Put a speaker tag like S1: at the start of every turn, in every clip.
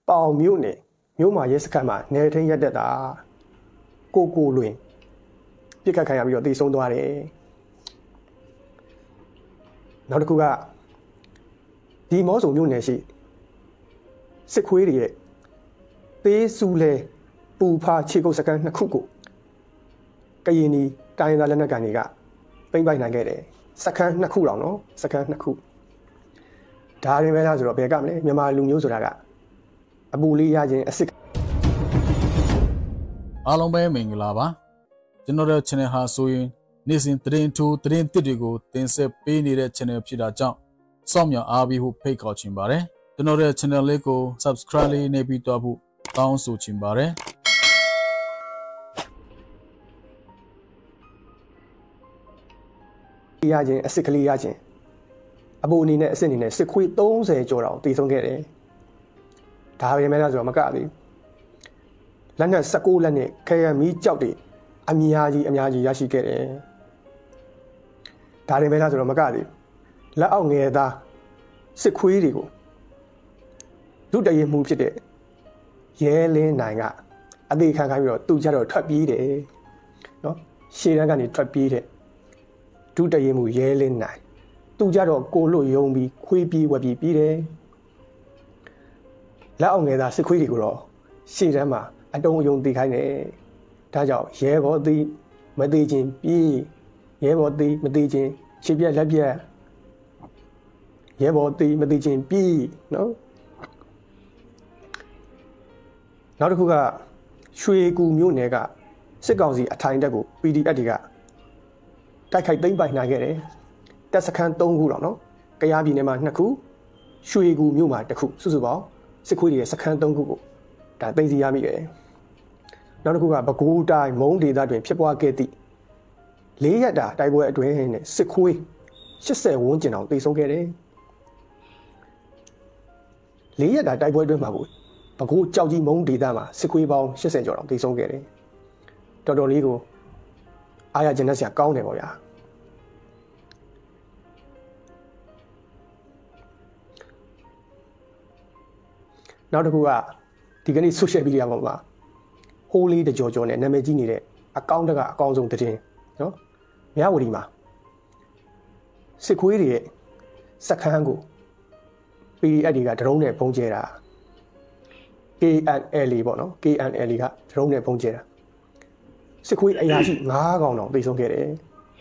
S1: ပေါင်မြို့နယ်မြို့မှာရဲစခန်းမှာနေထင်းရက်တက်တာကိုလွင်ပြစ်ခတ်ခံရပြီးတော့တည်ဆုံးသွားတယ်နောက်တစ်ခုကဒီမောဆုံမြို့နယ်ရှိစစ်ခွေးတွေရဲ့သေးစုလဲပူဖာခြေကုပ်စခန်း2ခုကိုကရင်နီတိုင်းသားလက်နက်ကန်တွေကပိမ့်ပိုက်နိုင်ခဲ့တယ်စခန်း2ခုတောင်နော်စခန်း2ခုဒါရင်ပဲလားဆိုတော့ဘယ်ကမလဲမြန်မာလူမျိုးဆိုတာကအပူလေးရခြင်းအစ်စ်
S2: အားလုံးပဲမင်္ဂလာပါကျွန်တော်တို့ channel ဟာဆိုရင်နေ့စဉ်သတင်းထူးသတင်းသစ်တွေကိုတင်ဆက်ပေးနေတဲ့ channel ဖြစ်တာကြောင့်စောင့်မျှော်အားပေးဖို့ဖိတ်ခေါ်ချင်ပါတယ်ကျွန်တော်တို့ channel လေးကို subscribe လေးနေပြီးတော့ဖို့တောင်းဆိုချင်ပါတယ်
S1: ရခြင်းအစ်စ်ကလေးရခြင်းအပူအနေနဲ့အစ်စ်အနေနဲ့စစ်ခွေး30ကျော်တောင်တည်ဆုံးခဲ့တယ်ဒါပဲမဲလားဆိုတော့မကသေးလက်နဲ့16လက်နဲ့ခဲရမီးကြောက်တွေအများကြီးရရှိခဲ့တယ်ဒါတွေပဲလားဆိုတော့မကသေးလက်အောက်ငယ်သားစစ်ခွေးတွေကိုဒုတရေမှုဖြစ်တဲ့ရဲလင်းနိုင်ကအသေးခံခိုင်းပြီးတော့သူကြတော့ထွက်ပြေးတယ်နော်ရှေ့တန်းကနေထွက်ပြေးတဲ့ဒုတရေမှုရဲလင်းနိုင်သူကြတော့ကိုလို့ယုံပြီးခွေးပြေးဝက်ပြေးပြီးတယ်လက်အောင်ငယ်သားစစ်ခွေးတွေကိုတော့ရှေ့တန်းမှာအတုံးအယုံตีခိုင်းတယ်ဒါကြောင့်ရဲဘော်ตีမသေးခြင်းပြေးရဲဘော်ตีမသေးခြင်းရှေ့ပြက်လက်ပြက်ရဲဘော်ตีမသေးခြင်းပြေးနော်နောက်တစ်ခုကရွှေကူမြို့နယ်ကစစ်ကောင်စီအထိုင်တက်ကို PDF တွေကတိုက်ခိုက်သိမ်းပိုက်နိုင်ခဲ့တယ်တပ်စခန်း3ခုတော့နော်ကယားပြည်နယ်မှာ2ခုရွှေကူမြို့မှာ1ခုစုစုပေါင်းစစ်ခွေးတွေရဲ့စခန်း3ခုကိုဒါသိမ်းဆီးရမိတယ်နောက်တစ်ခုကပဲခူးတိုင်းမုံဒေသတွင်ဖြစ်ပွားခဲ့သည့်4ရက်တာတိုက်ပွဲအတွင်းနဲ့စစ်ခွေး80ဝန်းကျင်အောင်တိတ်ဆုံးခဲ့တယ်4ရက်တာတိုက်ပွဲအတွင်းမှာကိုပဲခူးကြောက်ကြီးမုံဒေသမှာစစ်ခွေးပေါင်း80ကျော်အောင်တိတ်ဆုံးခဲ့တယ်တော်တော်လေးကိုအားရကျဉ်းစရာကောင်းတယ်ပေါ့ဗျာနောက်တစ်ခုကဒီကနေ့ social media ပေါ်မှာဟိုးလေးတကြောကြောနဲ့နာမည်ကြီးနေတဲ့အကောင့်တကအကောင်းဆုံးသတင်းနော်မြဝတီမှာစစ်ခွေးတွေရဲ့စခန်းကို PDF တွေကဒရုန်းနဲ့ပုံကျဲတာ KNL ပေါ့နော် KNL ကဒရုန်းနဲ့ပုံကျဲတာစစ်ခွေးအရာရှိ9កောင်တောင်တိတ်ဆုံးခဲ့တယ်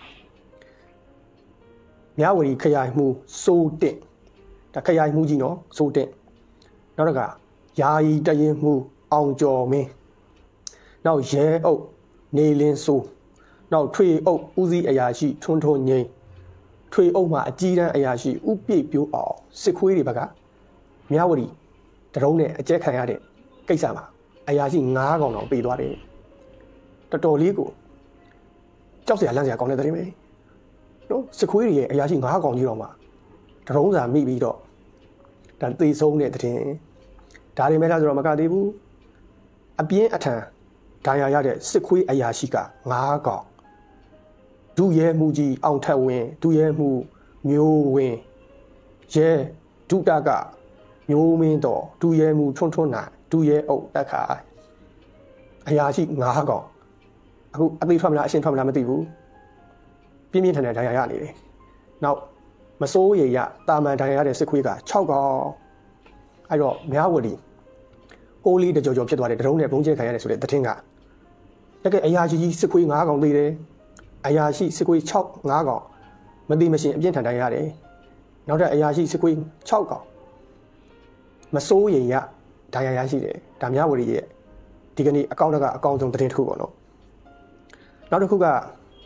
S1: မြဝတီခရိုင်မှုစိုးတက်ဒါခရိုင်မှုကြီးနော်စိုးတက်နောက်တစ်ခါယာယီတရင်မှုအောင်ကျော်မင်းနောက်ရဲအုပ်နေလင်းစိုးနောက်ထွေအုပ်ဦးစီးအရာရှိထွန်းငိမ့်ထွေအုပ်မှာအကြီးတန်းအရာရှိဥပြည့်ပြိုးအောင်စစ်ခွေးတွေဘက်ကမြဝတီတရုံးနဲ့အကျက်ခံရတဲ့ကိစ္စမှာအရာရှိ9កောင်တောင်ပေးသွားတယ်တော်တော်လေးကိုကြောက်စရာလန့်စရာကောင်းတဲ့တဲ့ပဲနော်စစ်ခွေးတွေရဲ့အရာရှိ9កောင်ကြီးတော့မှတရုံးစာမိပြီးတော့ဒါသေဆုံးတဲ့တဲ့ဒါတွေမဲ့လားဆိုတော့မကသေးဘူးအပြင်းအထန်ဒဏ်ရာရတဲ့စစ်ခွေးအရာရှိက9កောင်ဒုရဲမှုကြီးအောင်ထက်ဝင်းဒုရဲမှုမျိုးဝင်းရဲဒုတကမျိုးမင်းတော်ဒုရဲမှုထွန်းနိုင်ဒုရဲအုပ်တက်ခါအရာရှိ9កောင်အခုအသေးထွက်မလားအရှင်းထွက်မလားမသိဘူးပြင်းပြင်းထန်ထန်ဒဏ်ရာရနေတယ်နောက်မစိုးရိမ်ရတာမန်ဒဏ်ရာရတဲ့စစ်ခွေးက6កောင်အဲ့တော့မြဝတီဟိုးလေးတကြောဖြစ်သွားတယ်ဒရုန်းနဲ့ဘုံကျဲခံရတယ်ဆိုတဲ့သတင်းကတကယ်အရာရှိကြီးစစ်ခွေး9កောင်သေးတယ်အရာရှိစစ်ခွေး6 9កောင်မသိမရှင်အပြင်းထန်တိုင်းရတယ်နောက်ထပ်အရာရှိစစ်ခွေး6កောင်မစိုးရိမ်ရဒဏ်ရာရရှိတယ်ဒါမြဝတီရဲ့ဒီကနေ့အကောင့်ကအကောင့်ဆုံးသတင်းတစ်ခုပေါ့နော်နောက်တစ်ခုက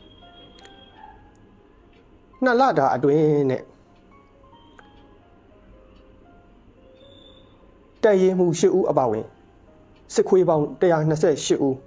S1: 2လတာအတွင်းနဲ့တရင်မှု8ဦးအပါဝင်စစ်ခွေးပေါင်း128ဦး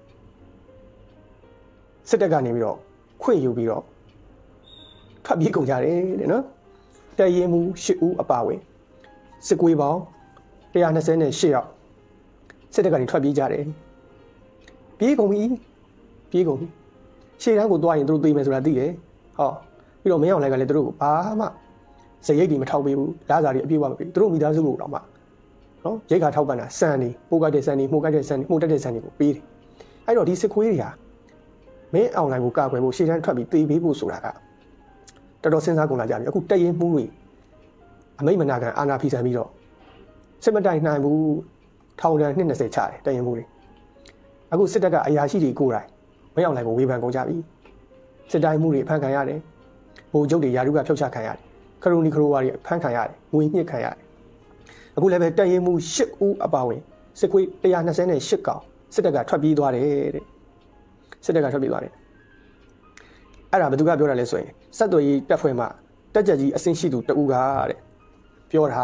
S1: စစ်တပ်ကနေပြီးတော့ခွင့်ယူပြီးတော့ထွက်ပြေးကုန်ကြတယ်တဲ့နော်တရင်မှု8ဦးအပါဝင်စစ်ခွေးပေါင်း128ယောက်စစ်တပ်ကနေထွက်ပြေးကြတယ်ပြေးကုန်ပြီရှေ့တန်းကိုသွားရင်သူတို့သိမယ်ဆိုတာသိတယ်ဟောပြီးတော့မင်းအောင်လိုက်ကလည်းသူတို့ကိုဘာမှစရိတ်တွေမထောက်ပေးဘူးလာစားတွေအပြည့်အဝမပေးသူတို့မိသားစုကိုတော့မှနော်ရိတ်ခါထောက်ပံ့တာစံနေပိုးကတဲ့စံနေမှုကတဲ့စံနေမှုတက်တဲ့စံတွေကိုပေးတယ်အဲ့တော့ဒီစစ်ခွေးတွေဟာမင်းအွန်လိုင်းကိုကာကွယ်ဖို့ရှေ့တန်းထွက်ပြီးတေးပေးဖို့ဆိုတာကတော်တော်စဉ်းစားကုန်လာကြပြီအခုတက်ရင်မှုတွေအမိတ်မနာခံအာဏာဖီဆန်ပြီးတော့စစ်မတိုင်နိုင်ဘူးထောင်ဒဏ်20ချတယ်တက်ရင်မှုတွေအခုစစ်တပ်ကအရာရှိတွေကိုယ်တိုင်မင်းအွန်လိုင်းကိုဝေဖန်ကုန်ကြပြီစစ်တိုင်းမှုတွေဖန်ခံရတယ်ဗိုလ်ချုပ်တွေယာရုကဖျောက်ချခံရတယ်ခရိုနီခရိုဝါတွေဖန်ခံရတယ်ငွေညှစ်ခံရတယ်အခုလည်းပဲတက်ရင်မှု8ဦးအပါဝင်စစ်ခွေး128ကောင်စစ်တပ်ကထွက်ပြေးသွားတယ်တဲ့စစ်တပ်ကထွက်ပြေးသွားတယ်အဲ့ဒါဘယ်သူကပြောတာလဲဆိုရင်စက်သွေးကြီးတက်ဖွဲ့မှာတက်ကြကြီးအဆင့်ရှိသူတဦးကတဲ့ပြောတာ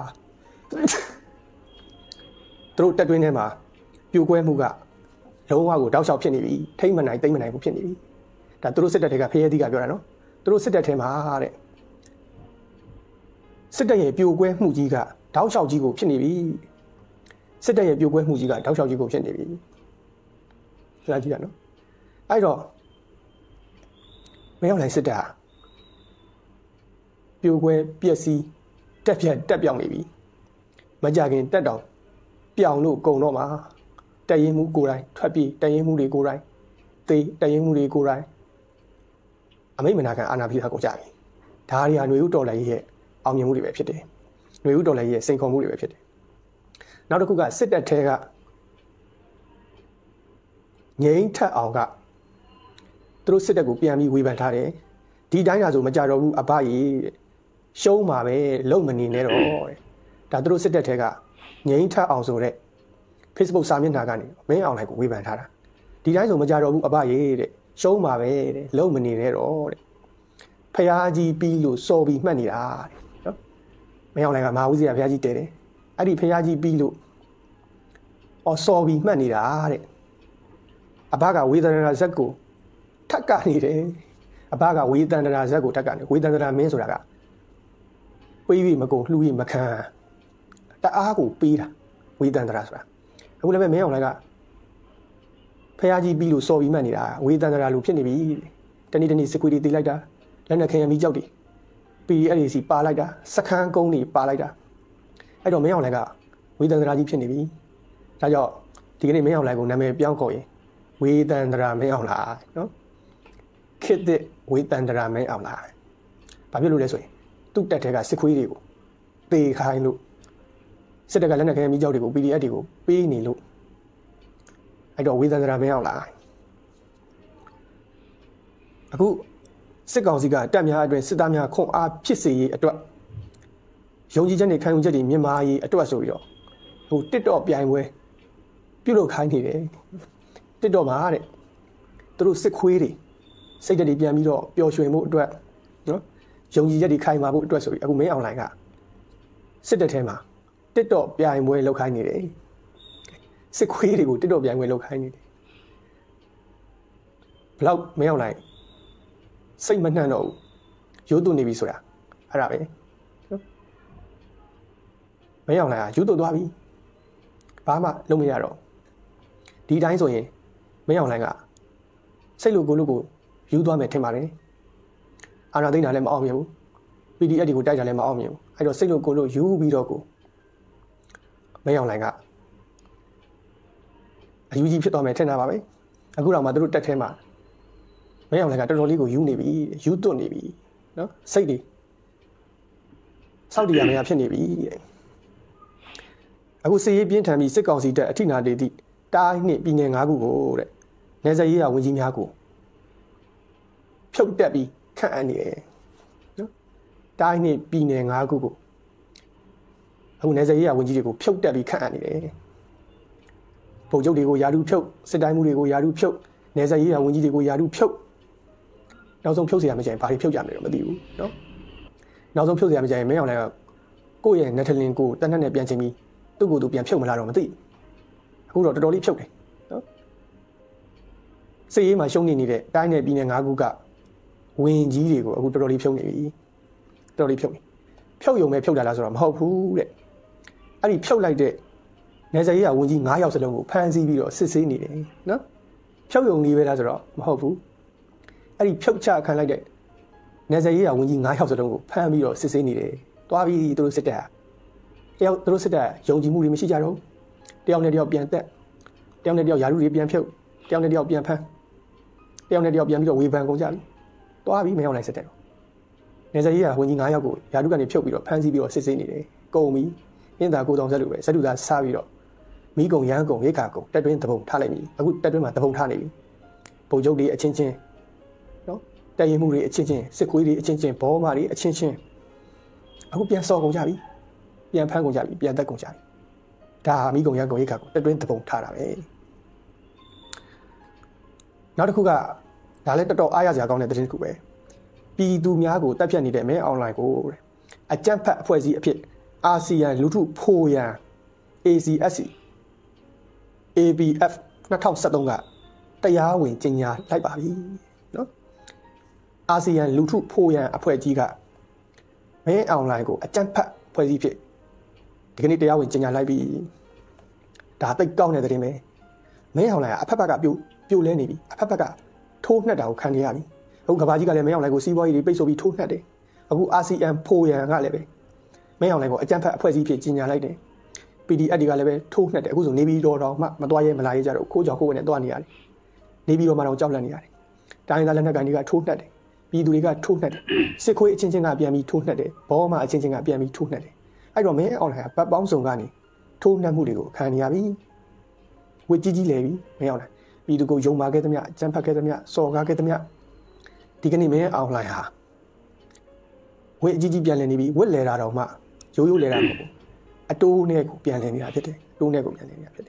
S1: သူတို့တက်တွင်းထဲမှာပြိုကွဲမှုကလုံးဝကိုတောက်လျှောက်ဖြစ်နေပြီထိမ့်မနိုင်တိမ့်မနိုင်ဘူးဖြစ်နေပြီဒါသူတို့စစ်တပ်တွေကဖရဲသီးကပြောတာနော်သူတို့စစ်တပ်ထဲမှာတဲ့စစ်တပ်ရဲ့ပြိုကွဲမှုကြီးကတောက်လျှောက်ကြီးကိုဖြစ်နေပြီစစ်တပ်ရဲ့ပြိုကွဲမှုကြီးကတောက်လျှောက်ကြီးကိုဖြစ်နေပြီကြားကြည့်ရနော်အဲ့တော့မင်းအောင်လှိုင်စစ်တပ်ပြိုကွဲပျက်စီးတက်ပြတ်တက်ပြောင်းနေပြီမကြခင်တက်တောင်ပြောင်းလို့ကုန်တော့မှာတက်ရင်မှုကိုယ်တိုင်ထွက်ပြေးတက်ရင်မှုတွေကိုယ်တိုင်သေတက်ရင်မှုတွေကိုယ်တိုင်အမိတ်မနာခံအာဏာဖီထားကုန်ကြပြီဒါတွေဟာຫນွေဥတော်လှန်ရေးရဲ့အောင်မြင်မှုတွေပဲဖြစ်တယ်ຫນွေဥတော်လှန်ရေးရဲ့စိန်ခေါ်မှုတွေပဲဖြစ်တယ်နောက်တစ်ခုကစစ်တပ်ထဲကငြိမ်းထက်အောင်ကသူတို့စစ်တပ်ကိုပြန်ပြီးဝေဖန်ထားတယ်ဒီတိုင်းကဆိုမကြတော့ဘူးအဘကြီးရှုံးမှာပဲလုံမနေနဲ့တော့တဲ့ဒါသူတို့စစ်တပ်ထဲကငြိမ်းထက်အောင်ဆိုတဲ့ Facebook စာမျက်နှာကနေမင်းအောင်လိုက်ကိုဝေဖန်ထားတာဒီတိုင်းဆိုမကြတော့ဘူးအဘကြီးတဲ့ရှုံးမှာပဲတဲ့လုံမနေနဲ့တော့တဲ့ဖျားကြီးပြီးလို့စော်ပြီးမှတ်နေတာတဲ့နော်မင်းအောင်လိုက်ကမဟာဝိဇ္ဇာဖျားကြီးတဲတယ်အဲ့ဒီဖျားကြီးပြီးလို့စော်ပြီးမှတ်နေတာတဲ့အဘကဝေဒနာဇက်ကိုထက်ကနေတယ်အဘကဝေဒနာဇက်ကိုထက်ကနေဝေဒနာမင်းဆိုတာကပေးပြီးမကုန်လှူပြီးမခံတအားကိုပေးတာဝေဒနာဆိုတာအခုလည်းပဲမင်းအောင်လိုက်ကဖះကြီးပြီးလို့စော်ပြီးမှတ်နေတာဝေဒနာလူဖြစ်နေပြီတနေ့တနေ့စကွေတွေတီးလိုက်တာလက်နဲ့ခင်ရမီကြောက်တွေပြီးအဲ့ဒီစီပါလိုက်တာစခန်းကုန်းတွေပါလိုက်တာအဲ့တော့မင်းအောင်လိုက်ကဝေဒနာကြီးဖြစ်နေပြီဒါကြောင့်ဒီကနေ့မင်းအောင်လိုက်ကိုနာမည်ပြောင်းခေါ်ရင်ဝေဒနာမင်းအောင်လာနော်ခစ်တဲ့ဝေဒနာမင်းအောင်လာဘာဖြစ်လို့လဲဆိုရင်သူ့တက်ထဲကစစ်ခွေးတွေကိုတေခိုင်းလို့စစ်တပ်ကလက်နက်ခဲမီးကြောက်တွေကို PDF တွေကိုပေးနေလို့အဲ့တော့ဝေဒနာမင်းအောင်လာအခုစစ်ကောင်စီကတပ်များအတွင်းစစ်သားများခွန်အားဖြစ်စေရေးအတွက်ယုံကြည်ချက်နဲ့ခံယူချက်တွေမြန်မာရေးအတွက်ဆိုပြီးတော့ဟိုတစ်တော့ပြိုင်ပွဲပြုတ်လို့ခိုင်းနေတယ်တစ်တော့မှာတဲ့သူတို့စစ်ခွေးတွေစိတ်ဓာတ်တွေပြန်ပြီးတော့ပျော်ရွှင်မှုအတွက်နော်ယုံကြည်ချက်တွေခိုင်မာဖို့အတွက်ဆိုပြီးအခုမင်းအွန်လိုင်းကစစ်တပ်ထဲမှာတစ်တော့ပြိုင်ပွဲလုပ်ခိုင်းနေတယ်စစ်ခွေးတွေကိုတစ်တော့ပြိုင်ပွဲလုပ်ခိုင်းနေတယ်ဘလောက်မင်းအွန်လိုင်းစိတ်မနှံ့တော့ဘူးရိုးသွနေပြီဆိုတာအဲ့ဒါပဲနော်မင်းအွန်လိုင်းကရိုးသွသွားပြီဘာမှလုပ်မရတော့ဒီတိုင်းဆိုရင်မင်းအွန်လိုင်းကစိတ်လိုကိုလို့ကိုယူသွားမယ်ထင်ပါတယ်အာဏာသိမ်းတာလည်းမအောင်မြင်ဘူး PDF တွေကိုတိုက်တာလည်းမအောင်မြင်ဘူးအဲ့တော့စိတ်လိုကိုလို့ယူပြီးတော့ကိုမင်းအွန်လိုင်းကအယူကြီးဖြစ်သွားမယ်ထင်တာပါပဲအခုတော့မှသူတို့တက်ထဲမှာမင်းအွန်လိုင်းကတော်တော်လေးကိုယူနေပြီယူသွတ်နေပြီနော်စိတ်တွေစောက်တရားမရဖြစ်နေပြီတဲ့အခုစစ်ရေးပြင်းထန်ပြီးစစ်ကောင်စီတပ်အထိနာတေသည့်တိုင်းနှင့်ပြည်နယ်၅ခုကိုတဲ့နေဆက်ရေးရဝန်ကြီးများကိုဖြုတ်တက်ပြီးခန့်အပ်နေတယ်နော်တိုင်းနှင့်ပြည်နယ်၅ခုကိုအခုနေဆက်ရေးရဝန်ကြီးတွေကိုဖြုတ်တက်ပြီးခန့်အပ်နေတယ်ဗိုလ်ချုပ်တွေကိုယာတုဖြုတ်စစ်တိုင်းမှုတွေကိုယာတုဖြုတ်နေဆက်ရေးရဝန်ကြီးတွေကိုယာတုဖြုတ်နောက်ဆုံးဖြုတ်เสียရမကြရင်ဘာတွေဖြုတ်ကြမလဲတော့မသိဘူးနော်နောက်ဆုံးဖြုတ်เสียရမကြရင်မင်းအောင်လည်းကိုယ့်ရဲ့နက်ထလင်ကိုတန်းတန်းနဲ့ပြန်ချင်းပြီးသူ့ကိုယ်သူပြန်ဖြုတ်မလာတော့မသိအခုတော့တော်တော်လေးဖြုတ်တယ်နော်စစ်ရေးမှာရှုံးနေနေတဲ့တိုင်းနယ်ပြည်နယ်၅ခုကဝင်ကြီးတွေကိုအခုတော်တော်လေးဖြုတ်နေပြီတော်တော်လေးဖြုတ်နေဖြုတ်ယုံမဲ့ဖြုတ်တာလားဆိုတော့မဟုတ်ဘူးတဲ့အဲ့ဒီဖြုတ်လိုက်တဲ့နေဆက်ရေးကဝင်ကြီး9ယောက်စလုံးကိုဖမ်းဆီးပြီးတော့စစ်ဆေးနေတယ်နော်ဖြုတ်ယုံနေပဲလားဆိုတော့မဟုတ်ဘူးအဲ့ဒီဖြုတ်ချခံလိုက်တဲ့နေဆက်ရေးကဝင်ကြီး9ယောက်စလုံးကိုဖမ်းပြီးတော့စစ်ဆေးနေတယ်တွားပြီးသူတို့စစ်တပ်ဟာတယောက်သူတို့စစ်တပ်ယုံကြည်မှုတွေမရှိကြတော့တယောက်နဲ့တယောက်ပြန်တက်တယောက်နဲ့တယောက်ယာရုတွေပြန်ဖြုတ်တယောက်နဲ့တယောက်ပြန်ဖမ်းတယောက်နဲ့တယောက်ပြန်ပြီးတော့ဝေဖန်ကုန်ကြပြီတွားပြီးမင်းအောင်လှိုင်စစ်တပ်တော့နေစကြီးကဝန်ကြီး9ယောက်ကိုယာရုကနေဖြုတ်ပြီးတော့ဖမ်းဆီးပြီးတော့စစ်ဆေးနေတယ်ကုန်ပြီအင်းသာကိုတောင်ဆက်လို့ပဲဇက်တူသားစားပြီးတော့မိကုံရန်ကုံရိတ်ခါကုံတက်တွင်းတပုံထားလိုက်ပြီအခုတက်တွင်းမှာတပုံထားနေပြီပုံချုပ်တွေအချင်းချင်းနော်တည်ရင်မှုတွေအချင်းချင်းစစ်ခွေးတွေအချင်းချင်းဘောမာတွေအချင်းချင်းအခုပြန်စော်ကုန်ကြပြီပြန်ဖမ်းကုန်ကြပြီပြန်တက်ကုန်ကြပြီဒါမိကုံရန်ကုံရိတ်ခါကုံတက်တွင်းတပုံထားတာပဲနောက်တစ်ခုကဒါလည်းတော်တော်အားရစရာကောင်းတဲ့သတင်းတစ်ခုပဲပြည်သူများကိုတက်ဖြတ်နေတဲ့မဲအွန်လိုင်းကိုအကြမ်းဖက်အဖွဲ့အစည်းအဖြစ်အာဆီယံလူထုဖိုရန် ACSC ABF 2013ကတရားဝင်ကြေညာလိုက်ပါပြီနော်အာဆီယံလူထုဖိုရန်အဖွဲ့ကြီးကမဲအွန်လိုင်းကိုအကြမ်းဖက်အဖွဲ့အစည်းဖြစ်ဒီကနေ့တရားဝင်ကြေညာလိုက်ပြီဒါသိကောင်းတဲ့သတင်းပဲမဲအွန်လိုင်းကအဖက်ဖက်ကပြိုလဲနေပြီအဖက်ဖက်ကထိုးနှက်တာကိုခံနေရပြီအခုကဘာကြီးကလည်းမဲအွန်လိုင်းကိုစီးပွားရေးတွေပိတ်ဆို့ပြီးထိုးနှက်တယ်အခုအာဆီယံဖိုရန်ကလည်းပဲမဲအောင်လိုက်ကိုအကြမ်းဖက်အဖွဲ့အစည်းဖြစ်ကြီးညာလိုက်တယ် PDF တွေကလည်းပဲထိုးနှက်တယ်အခုဆိုနေပြည်တော်တော်မှမသွားရဲမလာရဲကြတော့ခိုးကြောင်ခိုးဝင်နဲ့သွားနေရတယ်နေပြည်တော်မှာတော့ကြောက်လန့်နေရတယ်တိုင်းသားလက်နက်ကိုင်တွေကထိုးနှက်တယ်ပြည်သူတွေကထိုးနှက်တယ်စစ်ခွေးအချင်းချင်းကပြန်ပြီးထိုးနှက်တယ်ဘောမအချင်းချင်းကပြန်ပြီးထိုးနှက်တယ်အဲ့တော့မဲအောင်လိုက်ကဗတ်ပေါင်းစုံကနေထိုးနှက်မှုတွေကိုခံနေရပြီဝစ်ကြီးလဲပြီမဲအောင်လိုက်ပြည်သူကိုယုံမာခဲ့သမျှအကြမ်းဖက်ခဲ့သမျှစော်ကားခဲ့သမျှဒီကနေ့မဲအောင်လိုက်ဟာဝစ်ကြီးပြန်လည်နေပြီဝစ်လဲတာတော့မှရိုးရိုးလဲတာမဟုတ်ဘူးအတိုးနဲ့ကိုပြန်လည်နေတာဖြစ်တယ်အတိုးနဲ့ကိုပြန်လည်နေတာဖြစ်တယ်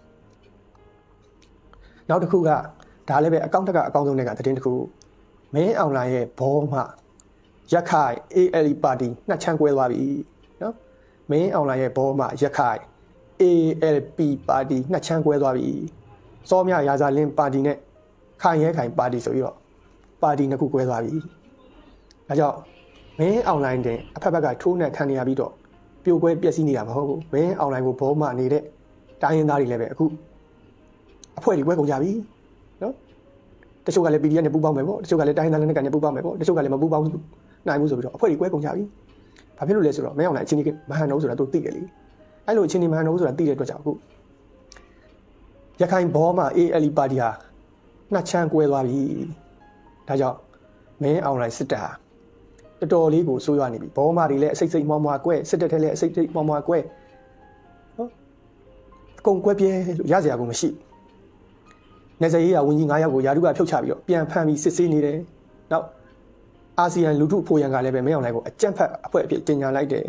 S1: နောက်တစ်ခုကဒါလည်းပဲအကောင့်တက်ကအကောင်းဆုံးတဲ့ကသတင်းတစ်ခုမင်းအွန်လိုင်းရဲ့ဘောမှရက်ခိုင် ALE ပါတီနှစ်ချမ်းကွဲသွားပြီနော်မင်းအွန်လိုင်းရဲ့ဘောမှရက်ခိုင် ALP ပါတီနှစ်ချမ်းကွဲသွားပြီစောမြရာဇာလင်းပါတီနဲ့ခိုင်ရဲခိုင်ပါတီဆိုပြီးတော့ပါတီနှစ်ခုကွဲသွားပြီဒါကြောင့်မင်းအွန်လိုင်းတင်အဖက်ဘက်ကထိုးနှက်ခံနေရပြီးတော့ပြိုကွဲပျက်စီးနေတာမဟုတ်ဘူးမင်းအွန်လိုင်းကိုဘောမှနေတဲ့တိုင်းရင်းသားတွေလည်းပဲအခုအဖွဲ့တွေကွဲကုန်ကြပြီနော်တချို့ကလည်း PDF နဲ့ပူးပေါင်းမယ်ပေါ့တချို့ကလည်းတိုင်းရင်းသားလက်နက်ကိုင်နဲ့ပူးပေါင်းမယ်ပေါ့တချို့ကလည်းမပူးပေါင်းနိုင်ဘူးဆိုပြီးတော့အဖွဲ့တွေကွဲကုန်ကြပြီဘာဖြစ်လို့လဲဆိုတော့မင်းအွန်လိုင်းအချင်းကြီးမဟန်တော့ဆိုတာသူသိတယ်လေအဲ့လိုအချင်းကြီးမဟန်တော့ဆိုတာသိတဲ့အတွက်ကြောင့်အခုရခိုင်ဘောမှ ALE ပါတီဟာနှစ်ချမ်းကွဲသွားပြီဒါကြောင့်မင်းအွန်လိုင်းစစ်တပ်တော်တော်လေးကိုဆိုးရွားနေပြီဘောမာတွေလည်းအစိတ်စိတ်မွားမွားကွဲစစ်တပ်ထဲလည်းအစိတ်စိတ်မွားမွားကွဲနော်အကုန်ကွဲပြဲလို့ရစရာကိုမရှိနေစရေးကဝန်ကြီး9ယောက်ကိုယာတုကဖြုတ်ချပြီးတော့ပြန်ဖမ်းပြီးစစ်ဆေးနေတယ်နောက်အာဆီယံလူထုဖိုရန်ကလည်းပဲမင်းအောင်လိုက်ကိုအကြမ်းဖက်အဖွဲ့အဖြစ်တင်ညာလိုက်တယ်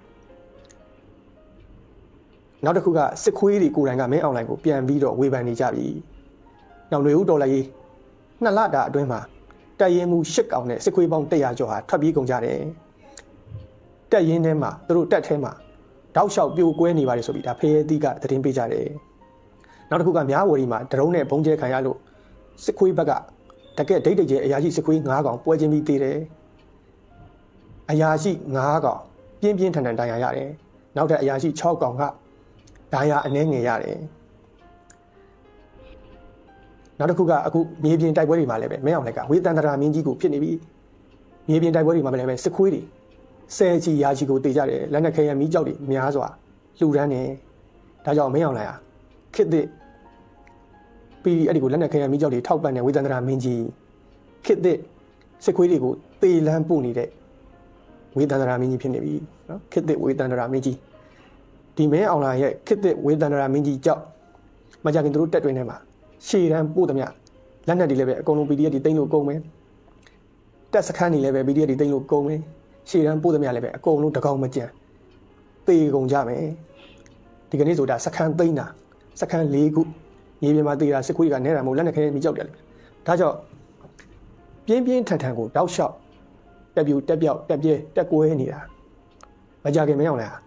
S1: နောက်တစ်ခုကစစ်ခွေးတွေကိုယ်တိုင်ကမင်းအောင်လိုက်ကိုပြန်ပြီးတော့ဝေဖန်နေကြပြီနောက်လူဦးတော်လိုက်ရေး2လတာအတွင်းမှာတက်ရင်မှု8កောင်နဲ့စစ်ခွေးပေါင်း100ကျော်ဟာထွက်ပြေးကုန်ကြတယ်တက်ရင်ထဲမှာသူတို့တက်ထဲမှာတောက်လျှောက်ပြိုကွဲနေပါတယ်ဆိုပြီးဒါဖေးသီးကသတင်းပေးကြတယ်နောက်တစ်ခုကမြားဝရီမှာဒရုန်းနဲ့ဘုံကျဲခံရလို့စစ်ခွေးဘက်ကတကယ်ဒိတ်ဒိတ်ကျဲအရာရှိစစ်ခွေး9កောင်ပွဲချင်းပြီးသေးတယ်အရာရှိ9កောင်ပြင်းပြင်းထန်ထန်ဒဏ်ရာရတယ်နောက်ထပ်အရာရှိ6កောင်ကဒဏ်ရာအနည်းငယ်ရတယ်နောက်တစ်ခုကအခုမြေပြင်တိုက်ပွဲတွေမှာလည်းပဲမင်းအောင်လိုက်ကဝေတန္တရာမင်းကြီးကိုဖြစ်နေပြီမြေပြင်တိုက်ပွဲတွေမှာလည်းပဲစစ်ခွေးတွေဆယ်ချီရာချီကိုတေကြတယ်လက်နက်ခဲယမ်းမီးကြောက်တွေများစွာလှူဒန်းနေဒါကြောင့်မင်းအောင်လိုက်ဟာခစ်တဲ့ပြီးအဲ့ဒီကိုလက်နက်ခဲယမ်းမီးကြောက်တွေထောက်ပံ့တဲ့ဝေတန္တရာမင်းကြီးခစ်တဲ့စစ်ခွေးတွေကိုတေလန်းပို့နေတဲ့ဝေတန္တရာမင်းကြီးဖြစ်နေပြီနော်ခစ်တဲ့ဝေတန္တရာမင်းကြီးဒီမင်းအောင်လိုက်ရဲ့ခစ်တဲ့ဝေတန္တရာမင်းကြီးကြောက်မကြခင်သူတို့တက်တွင်ထဲမှာရှေ့တန်းပို့သမျှလက်နက်တွေလည်းပဲအကုန်လုံး PDF တွေတိမ့်လို့ကုန်မယ်တက်စခန်းတွေလည်းပဲ PDF တွေတိမ့်လို့ကုန်မယ်ရှေ့တန်းပို့သမျှလည်းပဲအကုန်လုံးတကောင်မကြံသေကုန်ကြမယ်ဒီကနေ့ဆိုတာစခန်းသိမ့်တာစခန်း၄ခုမြေပြင်မှာသေတာစစ်ခွေးကနဲတာမဟုတ်လက်နက်ခဲမိကြောက်တယ်လေဒါကြောင့်ပြင်းပြင်းထန်ထန်ကိုတောက်လျှောက်တက်ပြူတက်ပြောက်တက်ပြဲတက်ကွဲနေတာမကြခင်မရောက်လား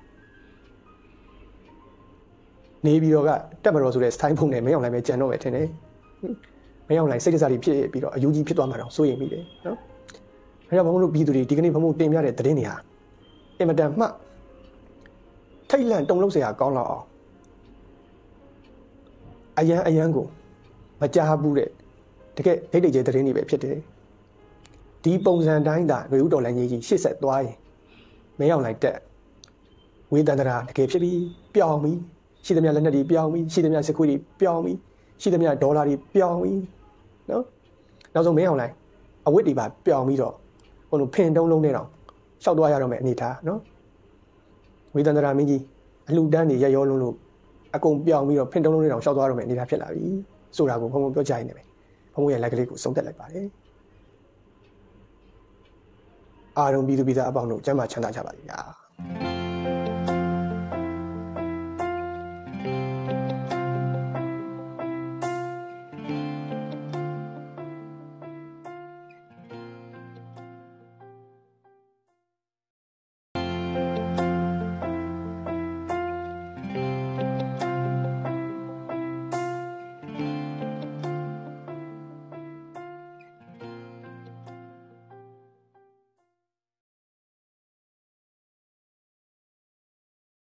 S1: နေပြီးတော့ကတက်မတော်ဆိုတဲ့စတိုင်းဖုန်းနဲ့မရောက်နိုင်ပဲကြံတော့ပဲထင်တယ်မရောက်နိုင်စိတ်တစားတွေဖြစ်ပြီးတော့အယူကြီးဖြစ်သွားမှာတော့စိုးရိမ်မိတယ်နော်အဲကြောင့်ဘုံတို့ပြည်သူတွေဒီကနေ့ဘုံတို့တင်ပြတဲ့သတင်းတွေဟာအင်မတန်မှထိတ်လန့်တုန်လှုပ်စရာကောင်းတော့အောင်အရန်ကိုမကြားဘူးတဲ့တကယ်ဒိတ်ဒိတ်ကျဲသတင်းတွေပဲဖြစ်တယ်ဒီပုံစံတိုင်းသာຫນွေဥတော်လိုင်းကြီးရှေ့ဆက်သွားရင်မရောက်နိုင်တဲ့ဝေဒန္တရာတကယ်ဖြစ်ပြီးပြောင်းပြီးရှိသမျှလက်နက်တွေပြောင်းပြီးရှိသမျှစစ်ခွေးတွေပြောင်းပြီးရှိသမျှဒေါ်လာတွေပြောင်းပြီးနော်နောက်ဆုံးမင်းအောင်လိုက်အဝတ်တွေပါပြောင်းပြီးတော့ဟိုလိုဖင်တုံးလုံးနဲ့တော့ရှောက်သွားရတော့မယ်အနေထားနော်ဝေဒန္တရာမင်းကြီးအလှတန်းတွေရရောလုံးလို့အကုန်ပြောင်းပြီးတော့ဖင်တုံးလုံးနဲ့တော့ရှောက်သွားရတော့မယ်အနေထားဖြစ်လာပြီဆိုတာကိုဘုံဘုံပြောကြရင်လည်းဘုံဘုံရဲ့လက်ကလေးကိုစုံတက်လိုက်ပါတယ်အားလုံးပြည်သူပြည်သားအပေါင်းတို့ကျမ်းမာချမ်းသာကြပါစေဗျာ